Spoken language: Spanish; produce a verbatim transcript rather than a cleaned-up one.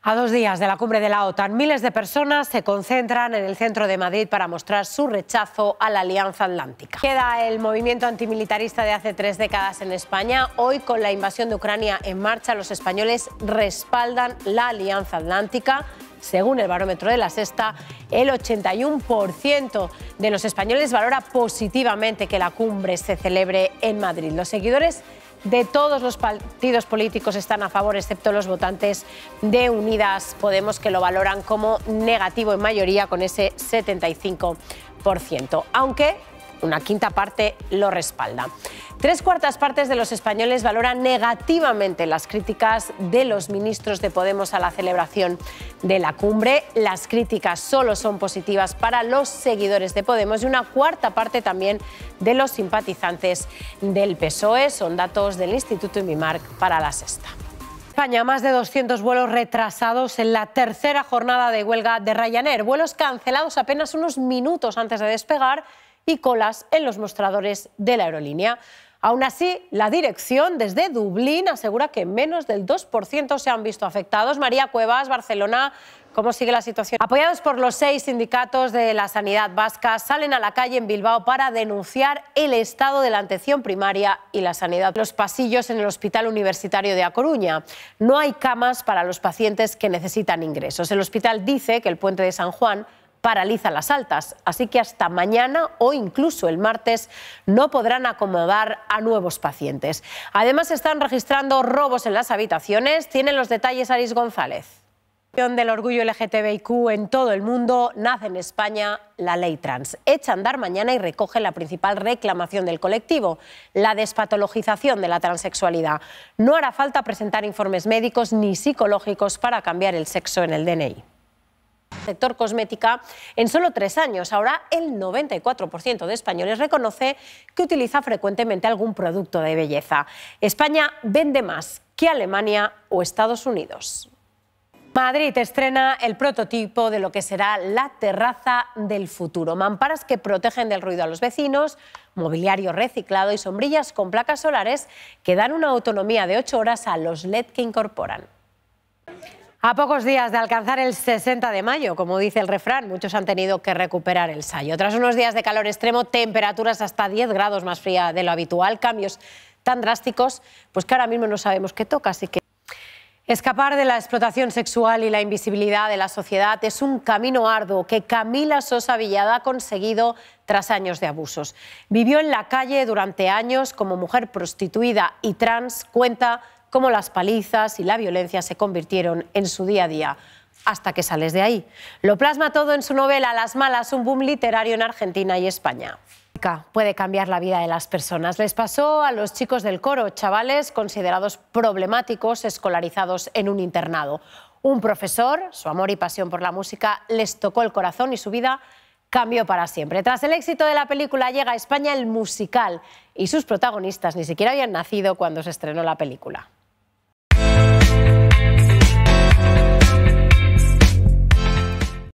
A dos días de la cumbre de la OTAN, miles de personas se concentran en el centro de Madrid para mostrar su rechazo a la Alianza Atlántica. Queda el movimiento antimilitarista de hace tres décadas en España. Hoy, con la invasión de Ucrania en marcha, los españoles respaldan la Alianza Atlántica. Según el barómetro de La Sexta, el ochenta y uno por ciento de los españoles valora positivamente que la cumbre se celebre en Madrid. Los seguidores de todos los partidos políticos están a favor, excepto los votantes de Unidas Podemos, que lo valoran como negativo en mayoría, con ese setenta y cinco por ciento, aunque una quinta parte lo respalda. Tres cuartas partes de los españoles valoran negativamente las críticas de los ministros de Podemos a la celebración de la cumbre. Las críticas solo son positivas para los seguidores de Podemos y una cuarta parte también de los simpatizantes del P S O E. Son datos del Instituto Imimark para La Sexta. España, más de doscientos vuelos retrasados en la tercera jornada de huelga de Ryanair. Vuelos cancelados apenas unos minutos antes de despegar y colas en los mostradores de la aerolínea. Aún así, la dirección desde Dublín asegura que menos del dos por ciento se han visto afectados. María Cuevas, Barcelona, ¿cómo sigue la situación? Apoyados por los seis sindicatos de la sanidad vasca, salen a la calle en Bilbao para denunciar el estado de la atención primaria y la sanidad. Los pasillos en el Hospital Universitario de A Coruña. No hay camas para los pacientes que necesitan ingresos. El hospital dice que el puente de San Juan paraliza las altas, así que hasta mañana o incluso el martes no podrán acomodar a nuevos pacientes. Además, se están registrando robos en las habitaciones. Tienen los detalles Aris González. Del orgullo L G T B I Q en todo el mundo, nace en España la ley trans. Echa a andar mañana y recoge la principal reclamación del colectivo, la despatologización de la transexualidad. No hará falta presentar informes médicos ni psicológicos para cambiar el sexo en el D N I. Sector cosmética, en solo tres años, ahora el noventa y cuatro por ciento de españoles reconoce que utiliza frecuentemente algún producto de belleza. España vende más que Alemania o Estados Unidos. Madrid estrena el prototipo de lo que será la terraza del futuro. Mamparas que protegen del ruido a los vecinos, mobiliario reciclado y sombrillas con placas solares que dan una autonomía de ocho horas a los L E D que incorporan. A pocos días de alcanzar el sesenta de mayo, como dice el refrán, muchos han tenido que recuperar el sayo. Tras unos días de calor extremo, temperaturas hasta diez grados más fría de lo habitual, cambios tan drásticos, pues que ahora mismo no sabemos qué toca, así que escapar de la explotación sexual y la invisibilidad de la sociedad es un camino arduo que Camila Sosa Villada ha conseguido tras años de abusos. Vivió en la calle durante años como mujer prostituida y trans. Cuenta cómo las palizas y la violencia se convirtieron en su día a día, hasta que sales de ahí. Lo plasma todo en su novela Las malas, un boom literario en Argentina y España. Puede cambiar la vida de las personas. Les pasó a los chicos del coro, chavales considerados problemáticos, escolarizados en un internado. Un profesor, su amor y pasión por la música, les tocó el corazón y su vida cambió para siempre. Tras el éxito de la película, llega a España el musical y sus protagonistas ni siquiera habían nacido cuando se estrenó la película.